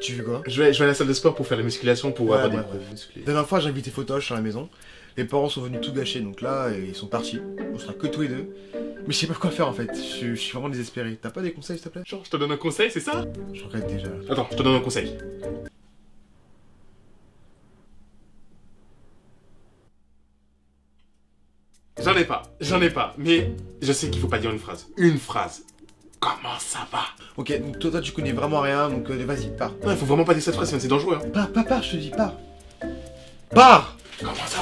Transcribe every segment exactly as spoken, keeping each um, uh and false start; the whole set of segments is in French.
Tu veux quoi? Je vais, je vais à la salle de sport pour faire la musculation pour Ouais, avoir ouais, des ouais. musclés. La dernière fois, j'ai invité Photoche à la maison. Les parents sont venus tout gâcher, donc là, ils sont partis. On sera que tous les deux. Mais je sais pas quoi faire en fait. Je, je suis vraiment désespéré. T'as pas des conseils, s'il te plaît? Genre, je te donne un conseil, c'est ça? Je regrette déjà. Attends, je te donne un conseil. J'en ai pas, j'en ai pas, mais je sais qu'il faut pas dire une phrase. Une phrase. Comment ça va? Ok, donc toi, toi, tu connais vraiment rien, donc euh, vas-y, pars. Non, il faut vraiment pas dire cette phrase, sinon c'est dangereux. Hein. Pars, pars, pars, je te dis, pars. Pars! Comment ça va?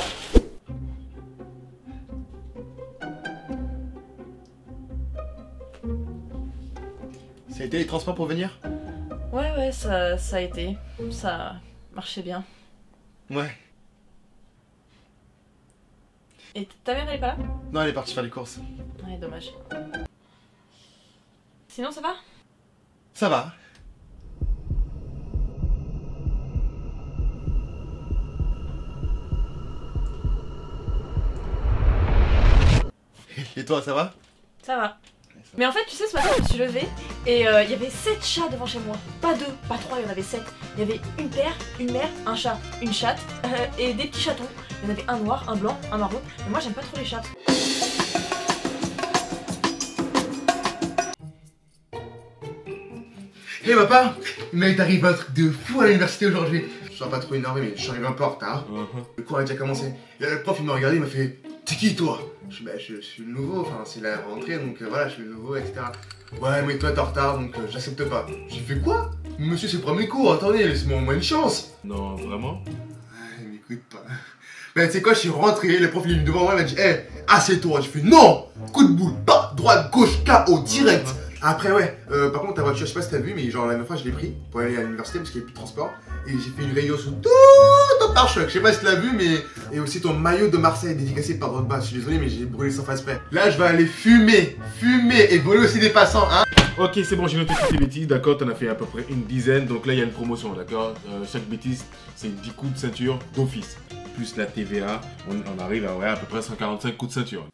Ça a été les transports pour venir? Ouais, ouais, ça, ça a été. Ça marchait bien. Ouais. Et ta mère, elle est pas là? Non, elle est partie faire les courses. Ouais, dommage. Sinon, ça va? Ça va. Et toi, ça va? Ça va. Mais en fait, tu sais, ce matin, je me suis levée et euh, il y avait sept chats devant chez moi. Pas deux, pas trois, il y en avait sept. Il y avait une paire, une mère, un chat, une chatte euh, et des petits chatons. Il y en avait un noir, un blanc, un marron. Mais moi, j'aime pas trop les chats. Hé hey, papa, il m'est arrivé un truc de fou à l'université aujourd'hui. Je suis pas trop énervé, mais je suis arrivé un peu en retard. Uh-huh. Le cours a déjà commencé. Et là, le prof il m'a regardé, il m'a fait t'es qui toi? Je suis bah, je, je suis le nouveau, enfin c'est la rentrée donc euh, voilà, je suis le nouveau, et cetera. Ouais, mais toi t'es en retard donc euh, j'accepte pas. J'ai fait quoi? Monsieur, c'est le premier cours, attendez, laissez-moi au moins une chance. Non, vraiment? Ouais, il m'écoute pas. Ben tu sais quoi, je suis rentré, le prof il est venu devant moi, il m'a dit hé, hey, assieds-toi. Je fais non! Coup de boule, pas droite, gauche, K O direct. Après ouais, euh, par contre ta voiture, je sais pas si t'as vu, mais genre la dernière fois je l'ai pris pour aller à l'université parce qu'il n'y avait plus de transport. Et j'ai fait une réunion sous tout ton pare-choc, je sais pas si tu l'as vu, mais... Et aussi ton maillot de Marseille dédicacé par droite basse, je suis désolé mais j'ai brûlé sans faire exprès. Là je vais aller fumer, fumer et voler aussi des passants, hein. Ok, c'est bon, j'ai noté toutes les bêtises, d'accord, t'en as fait à peu près une dizaine, donc là il y a une promotion, d'accord. euh, Chaque bêtise, c'est dix coups de ceinture d'office. Plus la T V A, on, on arrive à, ouais, à peu près cent quarante-cinq coups de ceinture.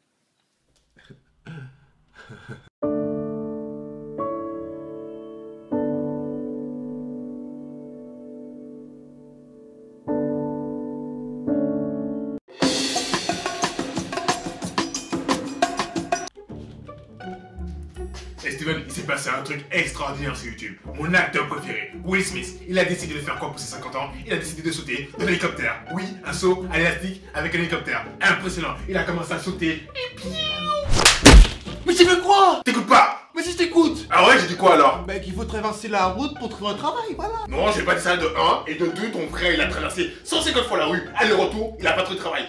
Et Steven, il s'est passé un truc extraordinaire sur YouTube. Mon acteur préféré, Will Smith, il a décidé de faire quoi pour ses cinquante ans? Il a décidé de sauter d'un hélicoptère. Oui, un saut à l'élastique avec un hélicoptère. Impressionnant. Il a commencé à sauter. Et puis... Mais tu veux quoi? T'écoutes pas? Mais si je t'écoute! Ah ouais, j'ai dit quoi alors? Bah qu'il faut traverser la route pour trouver un travail, voilà! Non, j'ai pas dit ça de un, et de deux, ton frère il a traversé cent cinquante fois la rue. Aller-retour, il a pas trop de travail.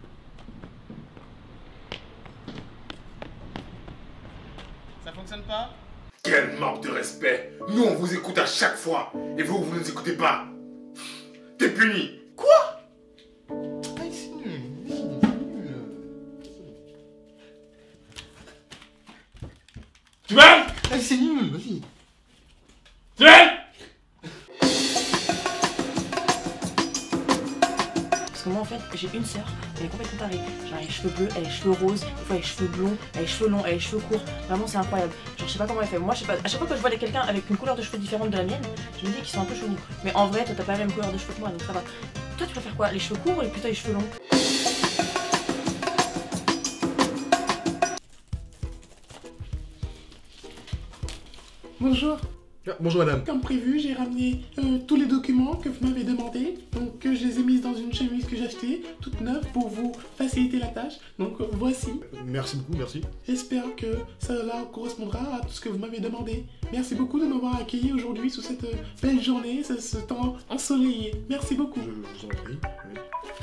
Ça fonctionne pas? Quel manque de respect. Nous on vous écoute à chaque fois, et vous, vous ne nous écoutez pas. T'es puni. Quoi? Ah, c'est nul, c'est nul. Tu m'aimes? Ah, c'est nul, vas-y. Tu m'aimes? Parce que moi, en fait, j'ai une sœur, elle est complètement tarée. Genre, elle a les cheveux bleus, elle a les cheveux roses, des fois, elle a les cheveux blonds, elle a les cheveux longs, elle a les cheveux courts. Vraiment, c'est incroyable. Genre, je sais pas comment elle fait. Moi, je sais pas. À chaque fois que je vois quelqu'un avec une couleur de cheveux différente de la mienne, je me dis qu'ils sont un peu chelous. Mais en vrai, toi, t'as pas la même couleur de cheveux que moi, donc ça va. Toi, tu préfères quoi? Les cheveux courts ou plutôt les cheveux longs? Bonjour, Ah, bonjour madame. comme prévu, j'ai ramené euh, tous les documents que vous m'avez demandé. Donc euh, je les ai mis dans une chemise que j'ai achetée, toute neuve, pour vous faciliter la tâche. Donc euh, voici. Merci beaucoup, merci. J'espère que cela correspondra à tout ce que vous m'avez demandé. Merci beaucoup de m'avoir accueilli aujourd'hui sous cette euh, belle journée, ce, ce temps ensoleillé. Merci beaucoup. Je vous en prie. Oui.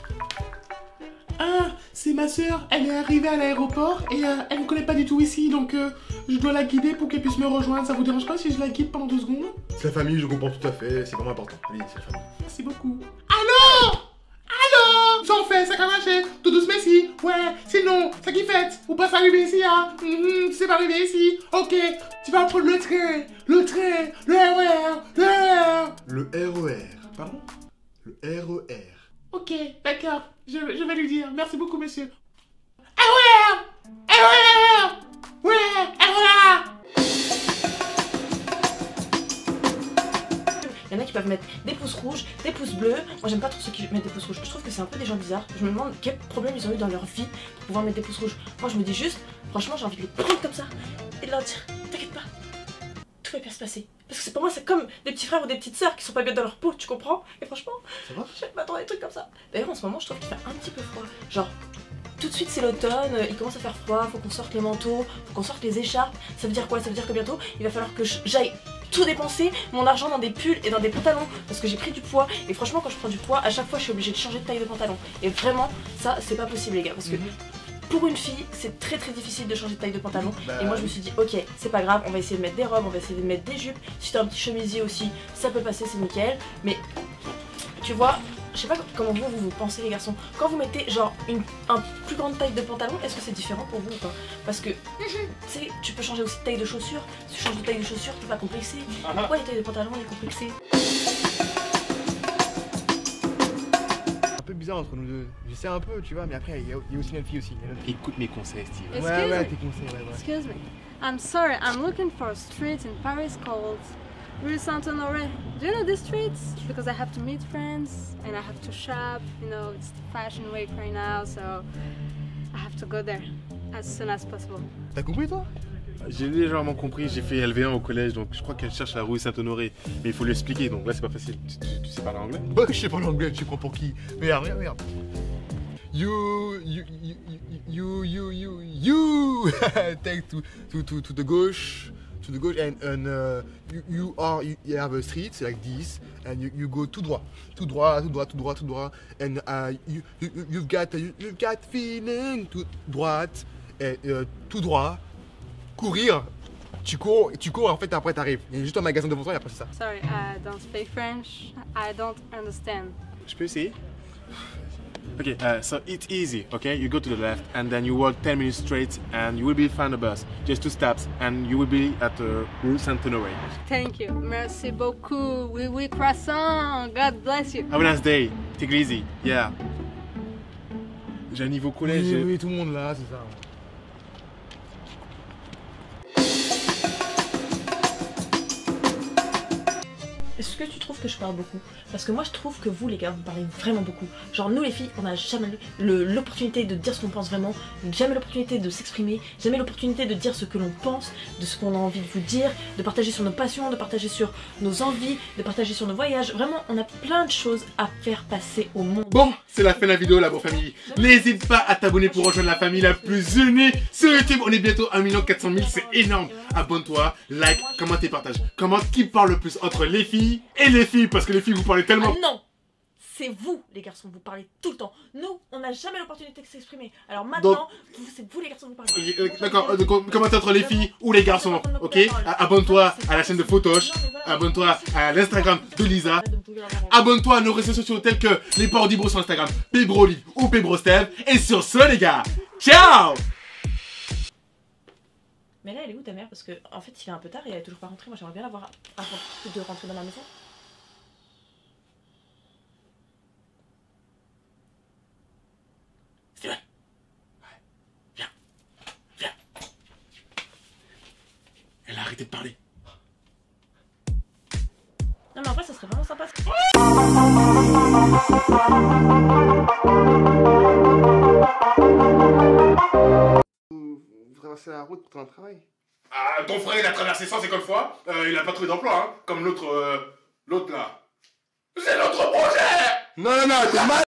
Ah, c'est ma soeur, elle est arrivée à l'aéroport et euh, elle ne connaît pas du tout ici, donc euh, je dois la guider pour qu'elle puisse me rejoindre. Ça vous dérange pas si je la guide pendant deux secondes? C'est la famille, je comprends tout à fait, c'est vraiment important. Oui, c'est la famille. Merci beaucoup. Allô? Allô? J'en fais, ça a marché. Tout doucement ici. Ouais, sinon, ça qui fait. Ou pas arriver ici, hein? Mm -hmm, c'est pas arrivé ici. Ok, tu vas prendre le train, le train, le R E R, le R E R. Le R E R. Pardon? Le R E R. Ok, d'accord. Je, je vais lui dire. Merci beaucoup, monsieur. R E R! R E R! Ouais, R E R! Il y en a qui peuvent peuvent mettre des pouces rouges, des pouces bleus. Moi j'aime pas trop ceux qui mettent des pouces rouges. Je trouve que c'est un peu des gens bizarres. Je me demande quel problème ils ont eu dans leur vie pour pouvoir mettre des pouces rouges. Moi je me dis juste, franchement j'ai envie de les prendre comme ça et de leur dire, t'inquiète pas, tout va bien se passer. Parce que c'est pour moi c'est comme des petits frères ou des petites sœurs qui sont pas bien dans leur peau, tu comprends? Et franchement, j'aime pas trop des trucs comme ça. D'ailleurs en ce moment je trouve qu'il fait un petit peu froid. Genre, tout de suite c'est l'automne, il commence à faire froid, faut qu'on sorte les manteaux, faut qu'on sorte les écharpes. Ça veut dire quoi? Ça veut dire que bientôt il va falloir que j'aille tout dépenser mon argent dans des pulls et dans des pantalons parce que j'ai pris du poids et franchement quand je prends du poids à chaque fois je suis obligée de changer de taille de pantalon et vraiment ça c'est pas possible les gars parce que pour une fille c'est très très difficile de changer de taille de pantalon bah, et moi je me suis dit ok c'est pas grave, on va essayer de mettre des robes, on va essayer de mettre des jupes, si t'as un petit chemisier aussi ça peut passer, c'est nickel, mais tu vois, je sais pas comment vous, vous vous pensez les garçons, quand vous mettez genre une un plus grande taille de pantalon, est-ce que c'est différent pour vous ou pas? Parce que tu sais, tu peux changer aussi de taille de chaussures, si tu changes de taille de chaussures, t'es pas complexé. Pourquoi les tailles de pantalon, on est complexé? Un peu bizarre entre nous deux, je sais un peu, tu vois, mais après il y, y a aussi une fille aussi. Écoute mes conseils, Steve. Ouais, ouais, ouais, tes conseils, ouais, ouais. Excuse me. I'm sorry, I'm looking for a street in Paris called Rue Saint-Honoré. Do you know this street? Because I have to meet friends and I have to shop. You know, it's the fashion week right now, so I have to go there as soon as possible. T'as compris toi? J'ai légèrement compris, j'ai fait L V un au collège, donc je crois qu'elle cherche la rue Saint-Honoré. Mais il faut lui expliquer, donc là c'est pas facile. Tu, tu, tu sais parler anglais? Bah je sais parler anglais, tu prends pour qui? Regarde, regarde, regarde. You, you, you, you, you, you, you, take to, to, to, to the gauche, to the gauche, and, and uh, you, you are, you, you have a street like this, and you, you go tout droit, tout droit, tout droit, tout droit, tout droit, and uh, you, you, you've got, you, you've got feeling, tout droite, et uh, tout droit, courir, tu cours, tu cours, et en fait après t'arrives. Il y a juste un magasin devant toi et après c'est ça. Sorry, I don't speak French. I don't understand. Je peux essayer? Okay, uh, so it's easy, okay? You go to the left and then you walk ten minutes straight and you will be find a bus. Just two steps and you will be at the Rue Saint-Honoré. Thank you. Merci beaucoup. Oui, oui, croissant. God bless you. Have a nice day. Take it easy. Yeah. J'ai un niveau collège. Oui, oui, tout le monde là, c'est ça. Est-ce que tu trouves que je parle beaucoup? Parce que moi je trouve que vous les gars vous parlez vraiment beaucoup. Genre nous les filles on n'a jamais l'opportunité de dire ce qu'on pense vraiment, jamais l'opportunité de s'exprimer, jamais l'opportunité de dire ce que l'on pense, de ce qu'on a envie de vous dire, de partager sur nos passions, de partager sur nos envies, de partager sur nos voyages. Vraiment on a plein de choses à faire passer au monde. Bon, c'est la fin de la vidéo la bonne famille. N'hésite pas à t'abonner pour rejoindre la famille la plus unie sur YouTube. On est bientôt à un million quatre cent mille, c'est énorme. Abonne-toi, like, commente et partage. Commente qui parle le plus entre les filles et les filles, parce que les filles vous parlez tellement. Ah non, c'est vous les garçons, vous parlez tout le temps. Nous, on n'a jamais l'opportunité de s'exprimer. Alors maintenant, c'est vous les garçons vous parlez. Okay, euh, D'accord, euh, commente entre les filles ou les garçons, ok? Abonne-toi à la chaîne de Photoche, abonne-toi à l'Instagram de Lisa, abonne-toi à nos réseaux sociaux tels que les Pordibros sur Instagram, Pbrolive ou Pbrostev. Et sur ce les gars, ciao! Mais là, elle est où ta mère? Parce que en fait, il est un peu tard et elle est toujours pas rentrée. Moi, j'aimerais bien la voir avant de rentrer dans la maison. Steven! Ouais. Viens. Viens. Elle a arrêté de parler. Non, mais en vrai, ça serait vraiment sympa. Traverser la route pour trouver un travail. Ah, ton frère il a traversé cent cinquante fois, euh, il a pas trouvé d'emploi, hein, comme l'autre, euh, l'autre là. C'est notre projet! Non, non, non, t'es mal.